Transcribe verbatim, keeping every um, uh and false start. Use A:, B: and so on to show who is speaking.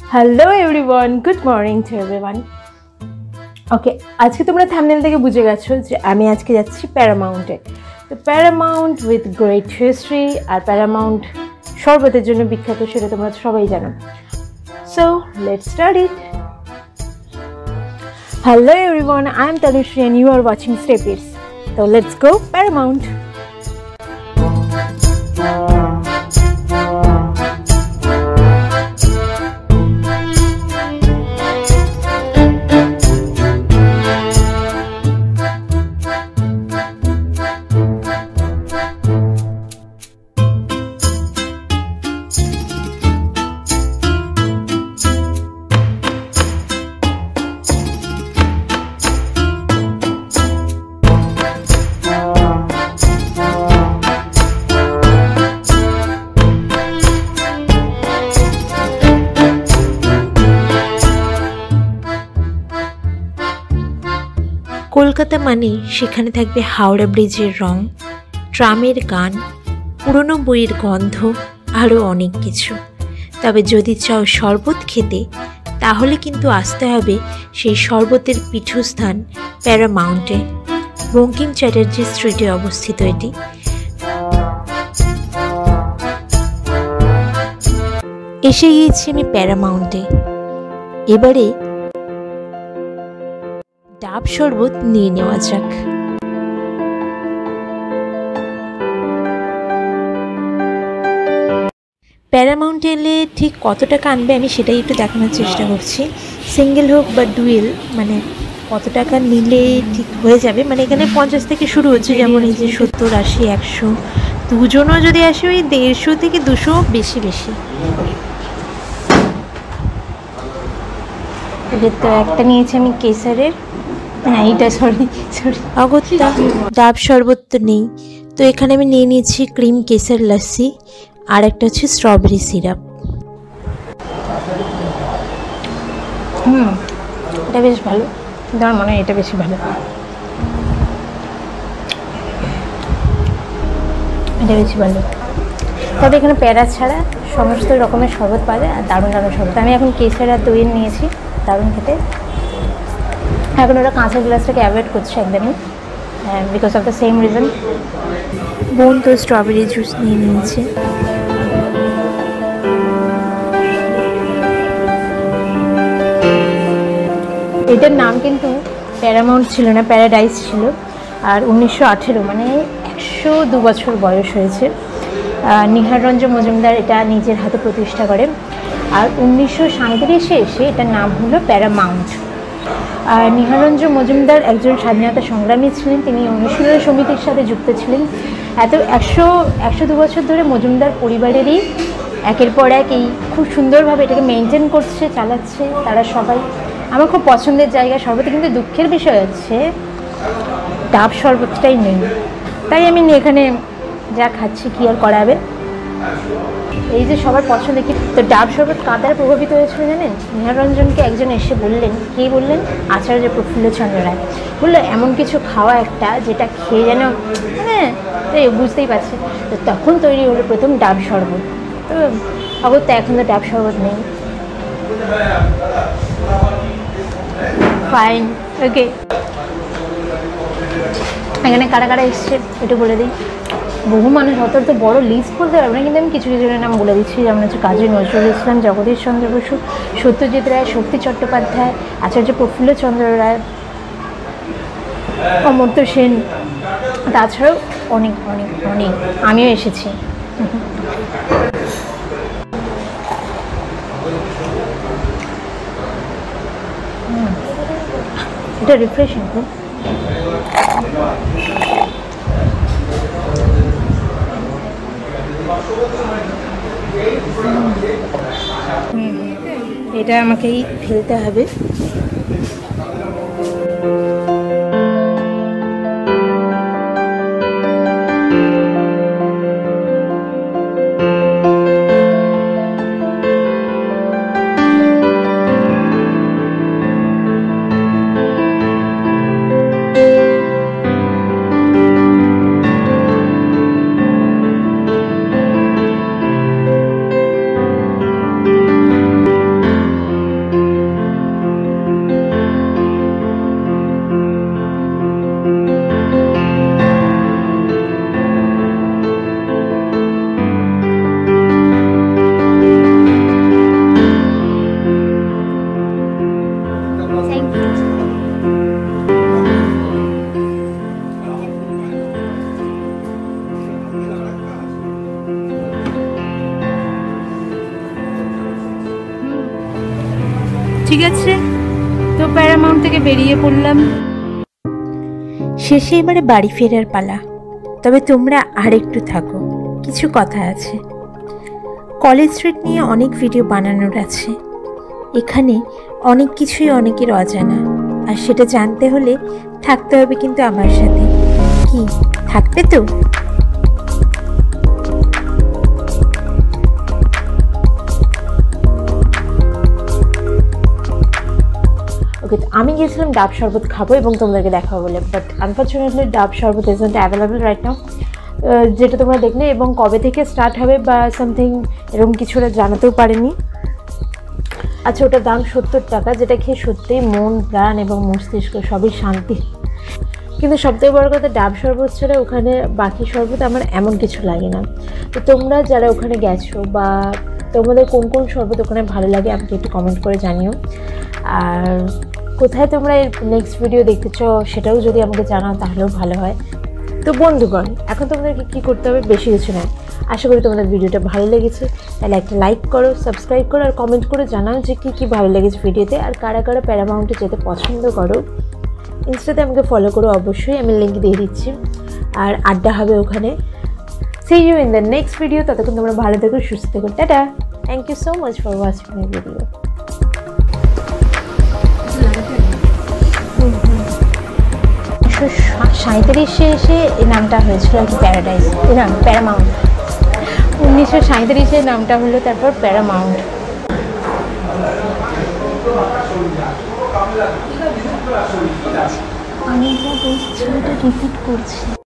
A: Hello everyone, good morning to everyone. Okay, আজকে তোমরা thumbnail থেকে বুঝে গেছো যে আমি আজকে যাচ্ছি প্যারামাউন্টে। তো প্যারামাউন্ট উইথ গ্রেট হিস্ট্রি, আর প্যারামাউন্ট শরবতের জন্য বিখ্যাত, সেটা তোমরা সবাই জানো। So let's start it. Hello everyone, I am Tanushree and you are watching Step It's. So let's go Paramount.
B: Kolkata মানে সেখানে থাকবে হাওড়া ব্রিজের রং, ট্রামের গান, পুরনো বইয়ের গন্ধ, আরও অনেক কিছু। তবে যদি চাও শরবত খেতে, তাহলে কিন্তু আসতে হবে সেই শরবতের পীঠস্থান প্যারামাউন্টে। বঙ্কিম চ্যাটার্জি স্ট্রিটে অবস্থিত এটি। এসে গিয়েছি আমি প্যারামাউন্টে। এবারে ডাব শরবত নিয়ে নেওয়া যাক। প্যারামাউন্টে এলে ঠিক কত টাকা আনবে আমি সেটাই একটু দেখানোর চেষ্টা করছি। সিঙ্গেল হোক বা ডুয়েল, মানে কত টাকা নিলে ঠিক হয়ে যাবে। মানে এখানে পঞ্চাশ থেকে শুরু হচ্ছে, যেমন এই যে সত্তর, আশি, একশো। দুজনও যদি আসে ওই দেড়শো থেকে দুশো বেশি বেশি।
A: এদের তো একটা নিয়েছি আমি কেসারের, হ্যাঁ এইটা সরি সরি
B: অগত্যা ডাব শরবত তো নেই, তো এখানে আমি নিয়ে নিয়েছি ক্রিম কেসার লস্যি, আর একটা হচ্ছে স্ট্রবেরি সিরাপ।
A: হুম এটা বেশ ভালো, কিন্তু আমার মনে হয় এটা বেশি ভালো, এটা বেশি ভালো। তবে এখানে প্যারা ছাড়া সমস্ত রকমের শরবত পাওয়া যায়, আর দারুণ দারুণ শরবত। আমি এখন কেসার আর দইয়ের নিয়েছি, দারুণ খেতে। এখন ওরা কাঁচা গ্লাসটাকে অ্যাভয়েড করছে একদমই, because of the same reason.
B: বোন তো স্ট্রবেরি জুস নিয়ে নিয়েছে।
A: এটার নাম কিন্তু প্যারামাউন্ট ছিল না, প্যারাডাইস ছিল। আর উনিশশো আঠেরো মানে একশো দু বছর বয়স হয়েছে। নিহাররঞ্জন মজুমদার এটা নিজের হাতে প্রতিষ্ঠা করেন। আর উনিশশো সাঁইত্রিশে এসে এটার নাম হলো প্যারামাউন্ট। আর নিহাররঞ্জন মজুমদার একজন স্বাধীনতা সংগ্রামী ছিলেন, তিনি অনুশীলন সমিতির সাথে যুক্ত ছিলেন। এত একশো একশো দু বছর ধরে মজুমদার পরিবারেরই একের পর এক এই খুব সুন্দরভাবে এটাকে মেনটেন করছে, চালাচ্ছে তারা সবাই। আমার খুব পছন্দের জায়গা শরবতে, কিন্তু দুঃখের বিষয় হচ্ছে ডাব শরবতটাই নেই, তাই আমি এখানে যা খাচ্ছি কি আর করাবে। এই যে সবার পছন্দের কি, তো ডাব শরবত কার দ্বারা প্রভাবিত হয়েছিল জানেন? নিহাররঞ্জনকে একজন এসে বললেন, কে বললেন? আচার্য প্রফুল্লচন্দ্র রায় বললো এমন কিছু খাওয়া একটা যেটা খেয়ে যেন, হ্যাঁ তাই বুঝতেই পারছে। তো তখন তৈরি হলো প্রথম ডাব শরবত। তো অগত্য এখন তো ডাব শরবত নেই। Fine, okay. এখানে কারা কারা এসছে একটু বলে দিই। বহু মানুষ, অত তো বড় লিস্ট বলতে পারবে না, কিন্তু আমি কিছু কিছু নাম বলে দিচ্ছি। যেমন হচ্ছে কাজী নজরুল ইসলাম, জগদীশ চন্দ্র বসু, সত্যজিৎ রায়, শক্তি চট্টোপাধ্যায়, আচার্য প্রফুল্লচন্দ্র রায়, অমর্ত্য সেন, তাছাড়াও অনেক অনেক অনেক। আমিও এসেছি। এটা রিফ্রেশিং খুব। এটা আমাকেই ফেলতে হবে।
C: ঠিক আছে, তো প্যারামাউন্ট থেকে বেরিয়ে পড়লাম।
B: শেষে এবারে বাড়ি ফেরার পালা। তবে তোমরা আর একটু থাকো, কিছু কথা আছে। কলেজ স্ট্রিট নিয়ে অনেক ভিডিও বানানোর আছে। এখানে অনেক কিছুই অনেকের অজানা, আর সেটা জানতে হলে থাকতে হবে কিন্তু আমার সাথে। কি থাকবে তো?
A: ওকে, আমি গিয়েছিলাম ডাব শরবত খাবো এবং তোমাদেরকে দেখাবো বলে, বাট আনফর্চুনেটলি ডাব শরবত ইজন্ট অ্যাভেলেবল রাইট নাও, যেটা তোমরা দেখলে, এবং কবে থেকে স্টার্ট হবে বা সামথিং এরকম কিছু ওরা জানাতেও পারেনি। আচ্ছা, ওটার দাম সত্তর টাকা, যেটা খেয়ে সত্যিই মন প্রাণ এবং মস্তিষ্ক সবই শান্তি। কিন্তু সবথেকে বড় কথা, ডাব শরবত ছাড়া ওখানে বাকি শরবত আমার এমন কিছু লাগে না। তো তোমরা যারা ওখানে গেছো বা তোমাদের কোন কোন শরবত ওখানে ভালো লাগে আমাকে একটু কমেন্ট করে জানিও। আর কোথায় তোমরা এর নেক্সট ভিডিও দেখতে চাও সেটাও যদি আমাকে জানাও তাহলেও ভালো হয়। তো বন্ধুগণ, এখন তোমাদেরকে কী করতে হবে, বেশি কিছু নয়। আশা করি তোমাদের ভিডিওটা ভালো লেগেছে, তাহলে একটা লাইক করো, সাবস্ক্রাইব করো, আর কমেন্ট করে জানাও যে কী কী ভালো লেগেছে ভিডিওতে, আর কারা কারা প্যারামাউন্টে যেতে পছন্দ করো। ইনস্টাতে আমাকে ফলো করো অবশ্যই, আমি লিঙ্ক দিয়ে দিচ্ছি। আর আড্ডা হবে ওখানে। See you in the next video. ততক্ষণ তোমরা ভালো থেকো, সুস্থ থেকো। টাটা। Thank you so much for watching my video. সাঁইত্রিশে এসে এই নামটা হয়েছিল আর কি, প্যারাডাইস না প্যারামাউন্ট। উনিশশো সাঁইত্রিশে নামটা হলো তারপর প্যারামাউন্ট। আমি যা বলছি রিপিট করছি।